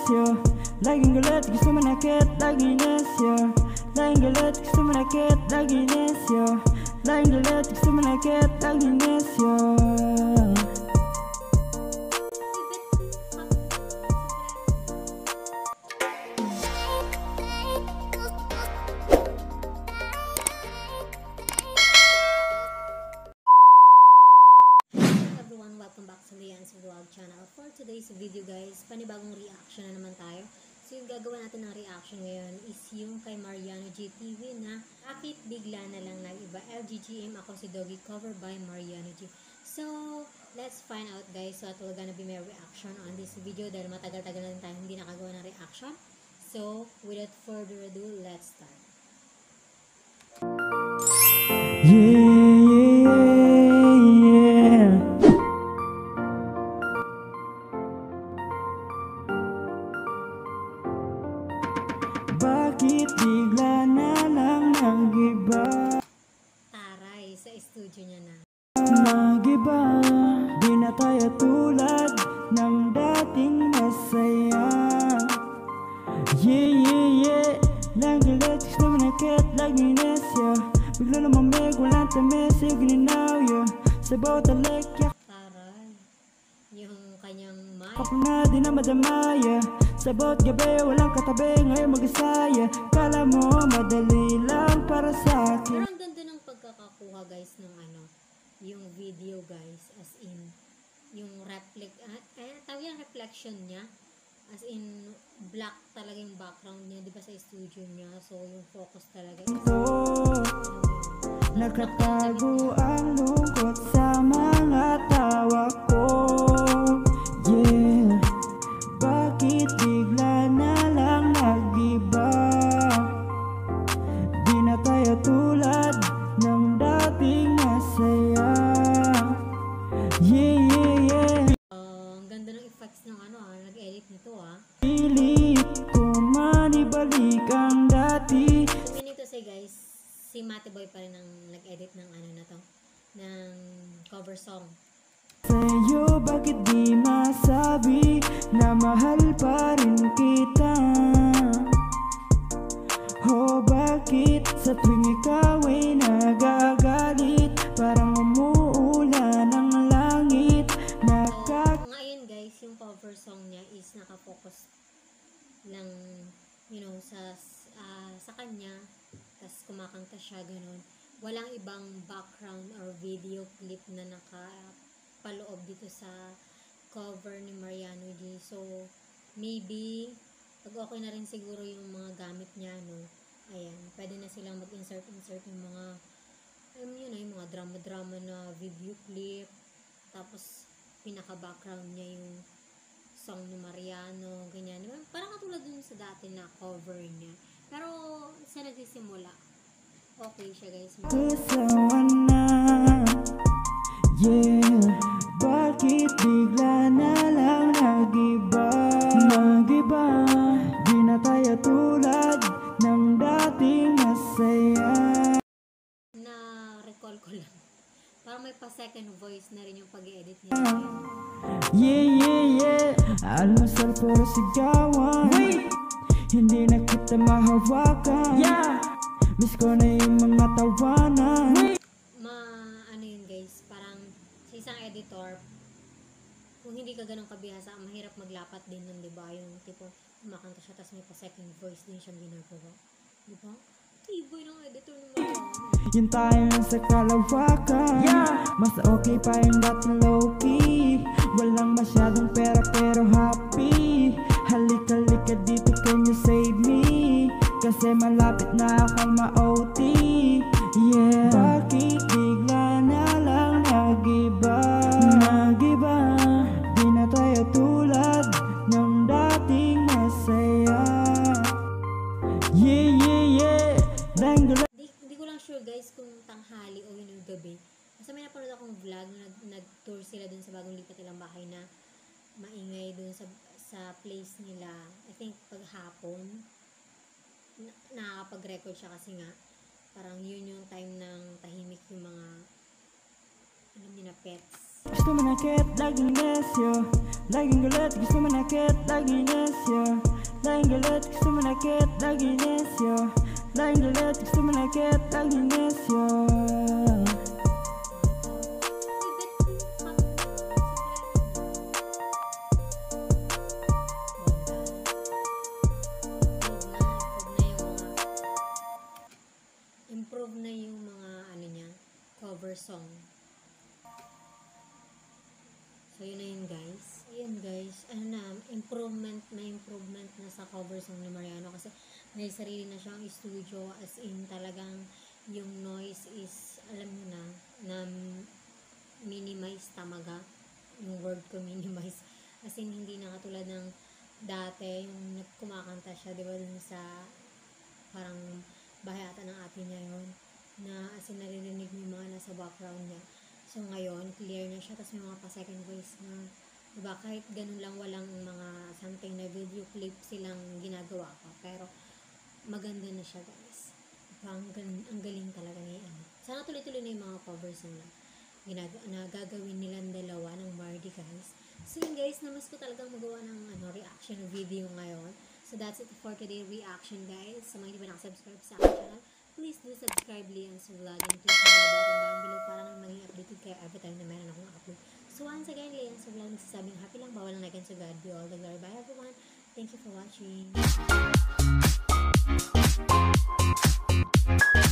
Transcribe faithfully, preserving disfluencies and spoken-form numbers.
nesyo. Laging galit, gusto manakit, laging nesyo. Laging galit, gusto manakit, laging nesyo. Laging galit, gusto manakit, laging nesyo. Welcome back to Mariano's vlog channel. For today's video guys, panibagong reaction na naman tayo. So yung gagawin natin ng reaction ngayon is yung kay Mariano G T V na Bakit Bigla na lang nag-iba. L G M, ako si Dogie, cover by Mariano G. So let's find out guys what will gonna be my reaction on this video dahil matagal-tagal na rin tayo hindi nakagawa ng reaction. So without further ado, let's start. Yeah. Bakit bigla na lang nag-iba? Taray, sa studio niya na. Nag-iba, di na tayo tulad ng dating masaya. Yeah, yeah, yeah. Laging galit, gusto manakit, laging nesyo. Bigla na mamig, walang tamis, yung gininaw, yeah. Sa bawat alik, yak. Taray, yung kanyang mic. Ako na di na madamaya. Sa bawat gabi, walang katabi, ngayon mag-asaya. Kala mo, madali lang para sa akin. Pero ang ganda ng pagkakakuha guys ng ano, yung video guys, as in, yung reflect, ah, eh, tawag yung reflection niya, as in, black talaga yung background niya, di ba sa studio niya, so yung focus talaga is, oh, nakatago ang lungkot sa mga tawa ko. Yeah. Bakit bigla na lang nag-iba? Di na tayo tulad ng dating masaya. Yeah, yeah, yeah. Uh, ang ganda ng effects ng ano ah, nag-edit nito ah. Pilit ko man ibalik ang dati. So meaning to say guys, si Mate Boy pa rin ang nag-edit ng ano na to, ng cover song. Sa'yo bakit di masabi na mahal pa rin kita? O bakit sa tuwing ikaw ay nagagalit, parang umuulan ang langit? Nakak- So, ngayon guys, yung cover song niya is nakafocus lang, you know, sa uh, sa kanya, tas kumakanta siya ganun. Walang ibang background or video clip na naka paloob dito sa cover ni Mariano G. So, maybe, pag okay na rin siguro yung mga gamit niya, no? Ayan, pwede na silang mag-insert-insert yung mga, um, yun na, yung mga drama-drama na video clip. Tapos, pinaka-background niya yung song ni Mariano, ganyan. Parang katulad dun sa dati na cover niya. Pero, sa nagsisimula, okay siya guys. Kasawa na. Yeah, bakit bigla na lang nag-iba? Nag-iba, di na tayo tulad ng dating masaya. Na-recall ko lang. Parang may pa-second voice na rin yung pag-edit niya. Yeah, yeah, yeah. Almusal puro sigawan. Wait! Hindi na kita mahawakan. Yeah! Miss ko na yung mga tawanan. Wait! Isang editor, kung hindi ka ganun kabihasa, mahirap maglapat din nun, diba? Yung tipo, kumakanta siya, tapos may pa-second voice din siyang ginagawa. Diba? Tiboy ng editor ng mga. Yung tayo lang sa kalawakan. Yeah! Mas okay pa yung dating low-key. Walang masyadong pera pero happy. Halika-halika dito, can you save me? Kasi malapit na akong ma-O T. Yeah! Bakit bigla na lang nag-iba? Nag-iba, di na tayo tulad ng dating masaya. Yeah, yeah, yeah. Di, di ko lang sure guys kung tanghali o yun yung gabi. Kasi may napanood akong vlog na nag-tour sila dun sa bagong lipat nilang bahay na maingay dun sa, sa place nila. I think paghapon, na, nakakapag-record siya kasi nga parang yun yung time ng tahimik yung mga alam niyo na pets. Gusto manakit, laging nesyo. Laging galit, gusto manakit, laging nesyo. galit, gusto manakit, laging nesyo. Laging galit, gusto manakit, laging nesyo. Improve na yung mga ano niya, cover song. So yun na yun guys. Ayun guys, ano na, improvement na improvement na sa cover song ni Mariano kasi may sarili na siyang studio, as in talagang yung noise is, alam mo na, na minimize tamaga. Yung word ko minimize. As in hindi na katulad ng dati, yung kumakanta siya, di ba dun sa parang bahay ata ng ate niya yun, na as in naririnig mo yung mga nasa background niya. So ngayon, clear na siya, tapos may mga pa second voice na, diba, kahit ganun lang, walang mga something na video clip silang ginagawa pa, pero maganda na siya guys. Diba, ang, ang galing talaga ni ano. Sana tuloy-tuloy na yung mga covers na, ginag- na gagawin nilang dalawa ng Mardi guys. So yun guys, namas ko talagang magawa ng ano, reaction video ngayon. So that's it for today reaction guys. Sa mga hindi pa nakasubscribe sa aking channel, please do subscribe Lian's Vlog and click the bell button down below para nang maging updated kayo every time na meron akong upload. So once again, Lian's Vlog, nagsasabing happy lang, bawal lang natin, so God be all the glory. Bye everyone. Thank you for watching.